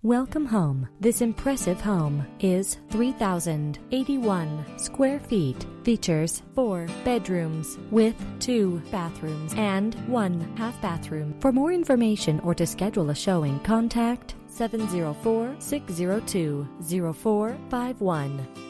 Welcome home. This impressive home is 3,081 square feet. Features 4 bedrooms with 2 bathrooms and 1 half bathroom. For more information or to schedule a showing, contact 704-602-0451.